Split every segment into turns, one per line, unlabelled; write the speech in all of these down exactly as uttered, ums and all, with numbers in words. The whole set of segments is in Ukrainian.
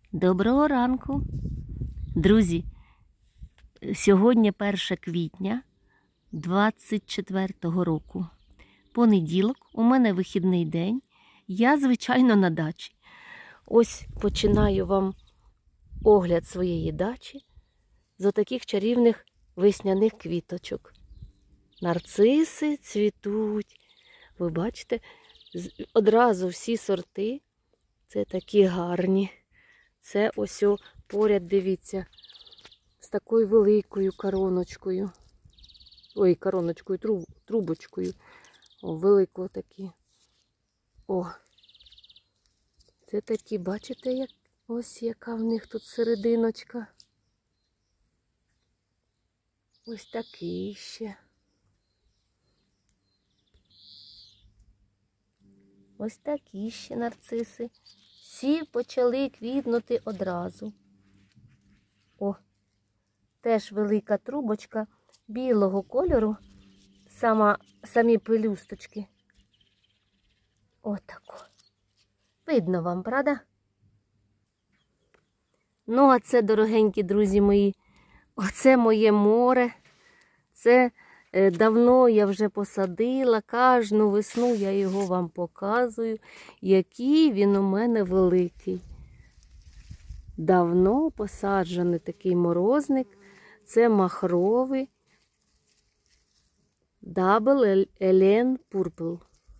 Доброго ранку, друзі! Сьогодні перше квітня двадцять четвертого року. Понеділок, у мене вихідний день. Я, звичайно, на дачі. Ось починаю вам огляд своєї дачі з отаких чарівних весняних квіточок. Нарциси цвітуть. Ви бачите, одразу всі сорти. Це такі гарні. Це ось о, поряд, дивіться, з такою великою короночкою. Ой, короночкою, труб, трубочкою. О, велико такі. О, це такі, бачите, як, ось яка в них тут серединочка. Ось такий ще. Ось такі ще нарциси. Всі почали квітнути одразу. О, теж велика трубочка білого кольору, сама, самі пелюсточки. Отако. Видно вам, правда? Ну, а це, дорогенькі друзі мої, оце моє море. Це е, давно я вже посадила, кожну весну я його вам показую, який він у мене великий. Давно посаджений такий морозник. Це махровий Double Helene Purple.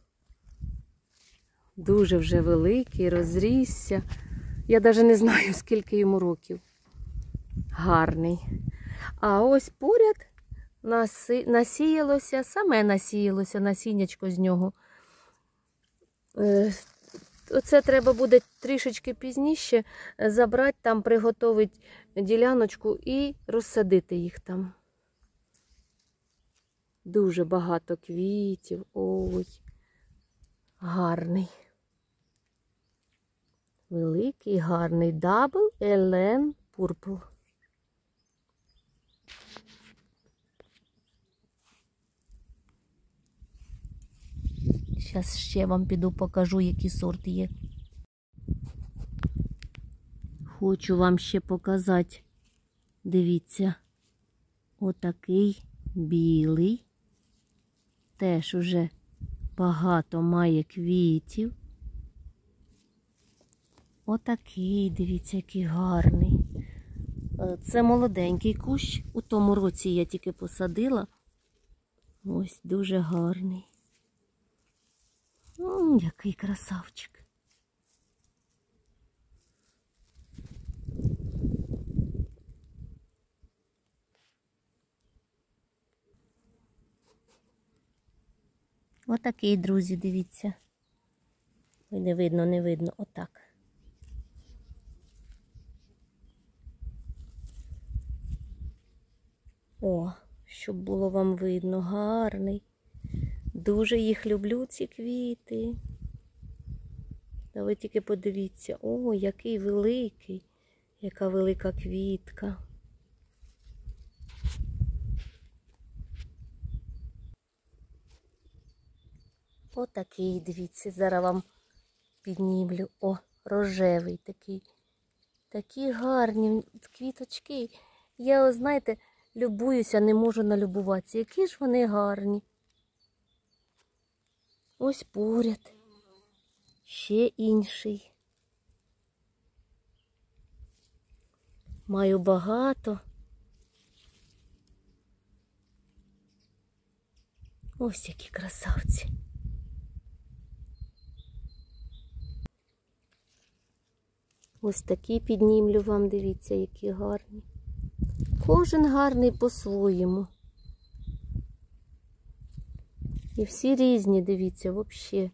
Дуже вже великий, розрісся. Я навіть не знаю, скільки йому років. Гарний. А ось поряд наси... насіялося, саме насіялося насіннячко з нього. Е... Оце треба буде трішечки пізніше забрати, там приготувати діляночку і розсадити їх там. Дуже багато квітів. Ой, гарний. Великий, гарний Double Helene Purple. Зараз ще вам піду покажу, які сорти є. Хочу вам ще показати, дивіться, отакий білий. Теж уже багато має квітів. Отакий, дивіться, який гарний. Це молоденький кущ. У тому році я тільки посадила. Ось, дуже гарний. М, який красавчик. Отакий, друзі, дивіться. Ой, не видно, не видно. Отак. О, щоб було вам видно, гарний. Дуже їх люблю, ці квіти. Та ви тільки подивіться. О, який великий. Яка велика квітка. Отакий, дивіться, зараз вам піднімлю. О, рожевий такий. Такі гарні квіточки. Я, знаєте, любуюся, не можу налюбуватися. Які ж вони гарні. Ось поряд. Ще інший. Маю багато. Ось які красавці. Ось такі піднімлю вам, дивіться, які гарні. Кожен гарний по-своєму. І всі різні, дивіться, взагалі.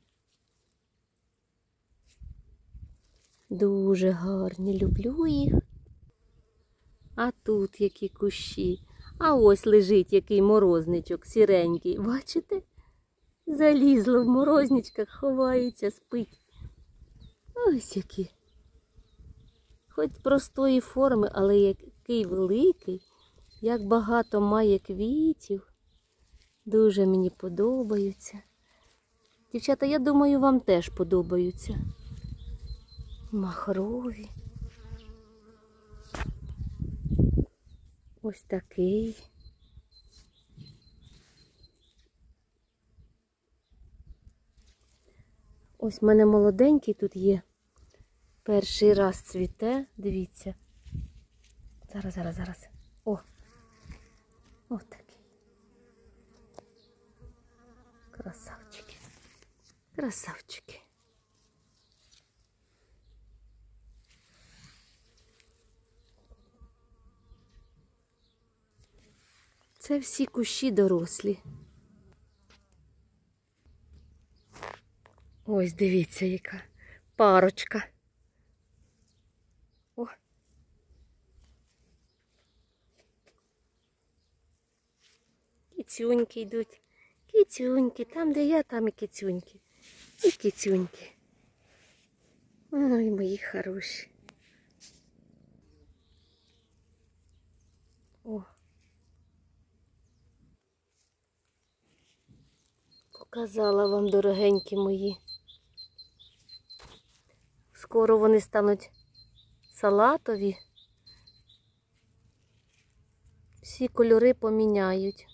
Дуже гарні, люблю їх. А тут які кущі. А ось лежить який морозничок сіренький. Бачите? Залізло в морозничках, ховається, спить. Ось які. Хоч простої форми, але який великий. Як багато має квітів. Дуже мені подобаються. Дівчата, я думаю, вам теж подобаються. Махрові. Ось такий. Ось в мене молоденький тут є. Перший раз цвіте, дивіться. Зараз, зараз, зараз. О! Ось такий. Красавчики. Красавчики. Це всі кущі дорослі. Ось дивіться, яка парочка. О. Кицюньки йдуть. Кицюньки. Там, де я, там і кицюньки. І кицюньки. Ой, мої хороші. О. Показала вам, дорогенькі мої. Скоро вони стануть салатові. Всі кольори поміняють.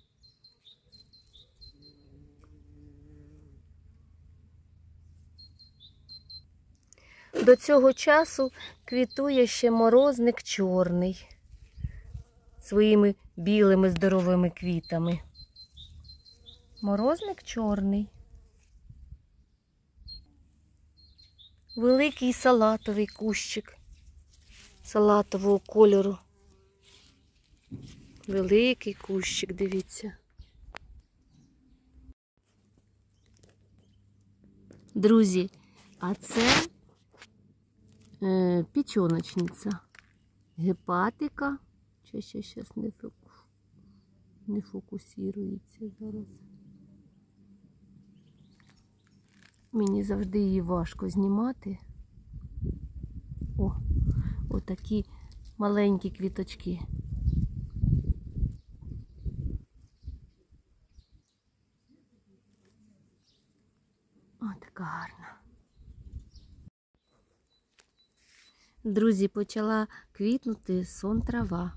До цього часу квітує ще морозник чорний. Своїми білими здоровими квітами. Морозник чорний. Великий салатовий кущик. Салатового кольору. Великий кущик, дивіться. Друзі, а це е, печоночниця. Гепатика. Ще, ще, ще не, фоку... не фокусується зараз. Мені завжди її важко знімати. О, отакі маленькі квіточки. О, така гарна. Друзі, почала квітнути сон трава.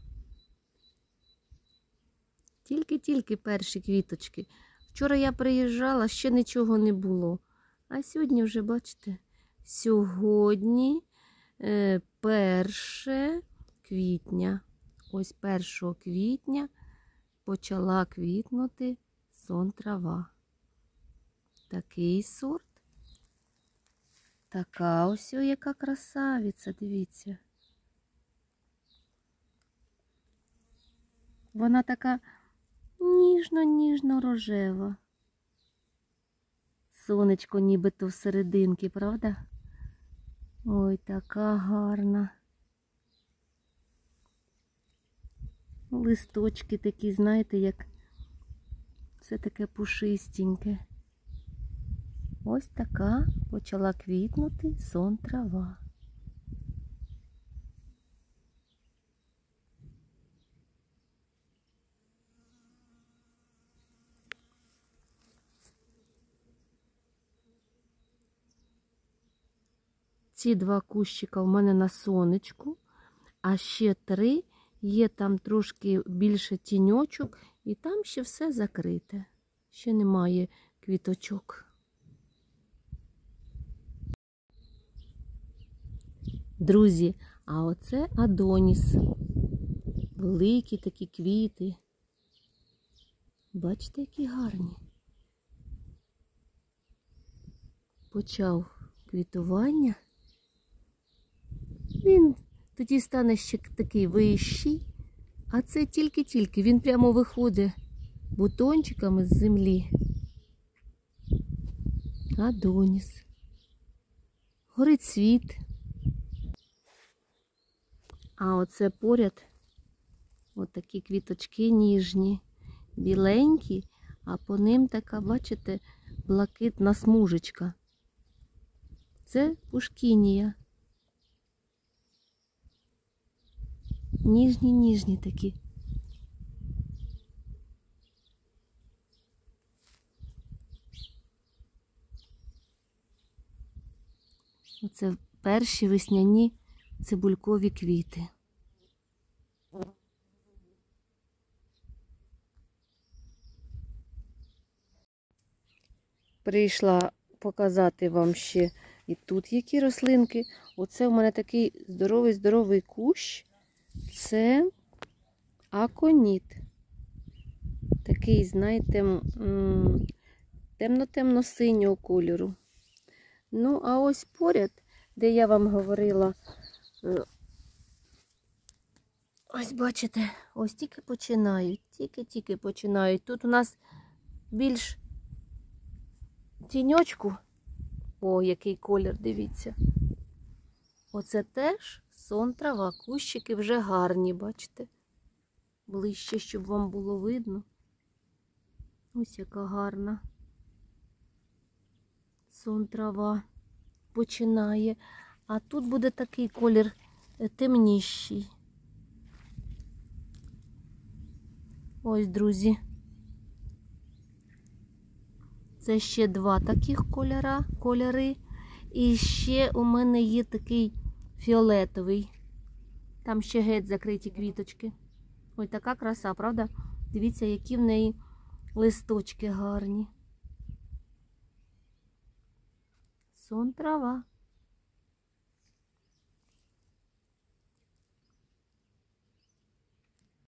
Тільки-тільки перші квіточки. Вчора я приїжджала, ще нічого не було. А сьогодні вже, бачите, сьогодні е, перше квітня. Ось першого квітня почала квітнути сон трава. Такий сорт. Така ось о, яка красавиця, дивіться. Вона така ніжно-ніжно рожева. Сонечко нібито всерединки, правда? Ой, така гарна. Листочки такі, знаєте, як все таке пушистеньке. Ось така почала квітнути сон трава. Ці два кущика в мене на сонечку, а ще три є там трошки більше тіньочок, і там ще все закрите. Ще немає квіточок. Друзі, а оце Адоніс. Великі такі квіти. Бачите, які гарні. Почав квітування. Він тоді стане ще такий вищий, а це тільки-тільки. Він прямо виходить бутончиками з землі. Адоніс. Горить світ. А оце поряд отакі квіточки ніжні, біленькі, а по ним така, бачите, блакитна смужечка. Це пушкінія. Ніжні-ніжні такі. Оце перші весняні цибулькові квіти. прийшла показати вам ще і тут які рослинки. Оце у мене такий здоровий-здоровий кущ. Це аконіт. Такий, знаєте, темно-темно-синього кольору. Ну, а ось поряд, де я вам говорила, ось бачите, ось тільки починають, тільки-тільки починають. Тут у нас більш тіньочку. О, який колір, дивіться. Оце теж сон трава, кущики вже гарні, бачите? Ближче, щоб вам було видно. Ось яка гарна. Сон трава починає. А тут буде такий колір темніший. Ось, друзі. Це ще два таких кольора, кольори. І ще у мене є такий фіолетовий. Там ще геть закриті квіточки. Ой, така краса, правда? Дивіться, які в неї листочки гарні. Сон трава.